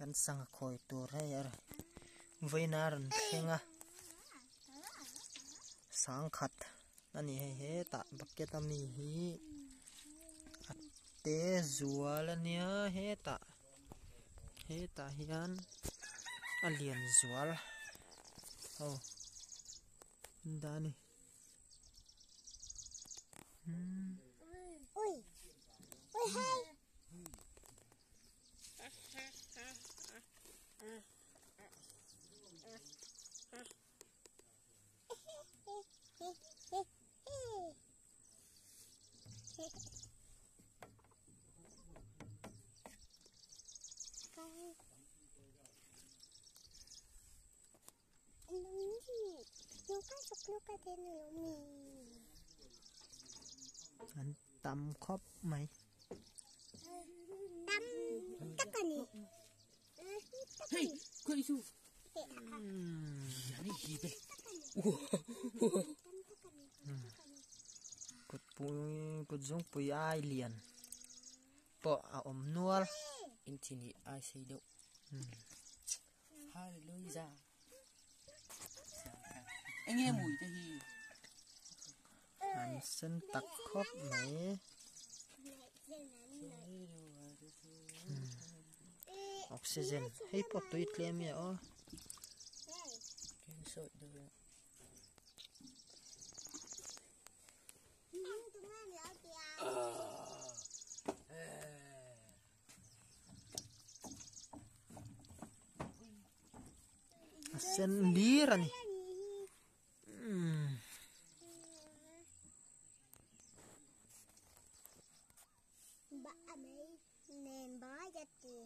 kan sang khoi tur hai ar veinaran khenga sang khat ani he ta bucket ami hi te zualania he ta hian alian zual oh dani ui ui hey anh tắm khóc mày tắm tất cả nè hey kau isu yani hibe cột giống pui ai liền bỏ ôm nual intini ai sei đâu hallelujah anh nghe mùi thế hi anh xin tắc khóc mày oxygen hay pot tuyết lem ya o cái sợi được sen lira ni ba mấy nền bó cho tiền